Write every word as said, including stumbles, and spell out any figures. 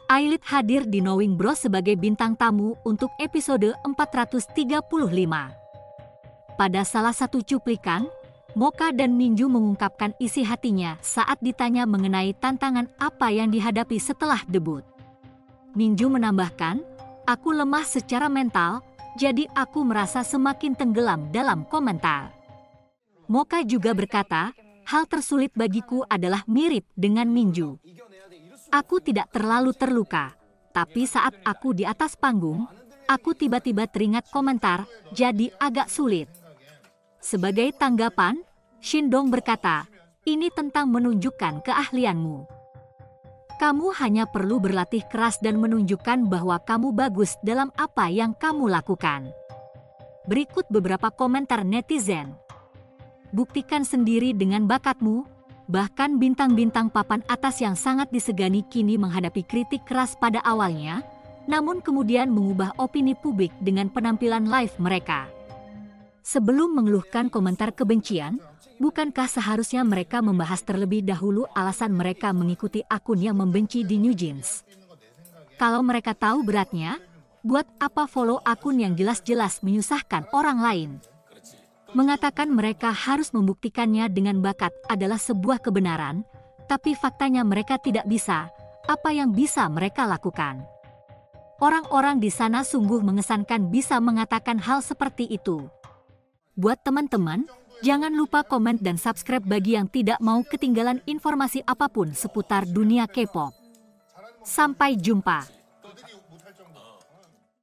Ailit hadir di Knowing Bros sebagai bintang tamu untuk episode empat ratus tiga puluh lima. Pada salah satu cuplikan, Mocha dan Minju mengungkapkan isi hatinya saat ditanya mengenai tantangan apa yang dihadapi setelah debut. Minju menambahkan, "Aku lemah secara mental, jadi aku merasa semakin tenggelam dalam komentar." Mocha juga berkata, "Hal tersulit bagiku adalah mirip dengan Minju. Aku tidak terlalu terluka, tapi saat aku di atas panggung, aku tiba-tiba teringat komentar, jadi agak sulit." Sebagai tanggapan, Shindong berkata, "Ini tentang menunjukkan keahlianmu. Kamu hanya perlu berlatih keras dan menunjukkan bahwa kamu bagus dalam apa yang kamu lakukan." Berikut beberapa komentar netizen. "Buktikan sendiri dengan bakatmu." Bahkan bintang-bintang papan atas yang sangat disegani kini menghadapi kritik keras pada awalnya, namun kemudian mengubah opini publik dengan penampilan live mereka. Sebelum mengeluhkan komentar kebencian, bukankah seharusnya mereka membahas terlebih dahulu alasan mereka mengikuti akun yang membenci di New Jeans? Kalau mereka tahu beratnya, buat apa follow akun yang jelas-jelas menyusahkan orang lain? Mengatakan mereka harus membuktikannya dengan bakat adalah sebuah kebenaran, tapi faktanya mereka tidak bisa. Apa yang bisa mereka lakukan? Orang-orang di sana sungguh mengesankan bisa mengatakan hal seperti itu. Buat teman-teman, jangan lupa komen dan subscribe bagi yang tidak mau ketinggalan informasi apapun seputar dunia K-pop. Sampai jumpa.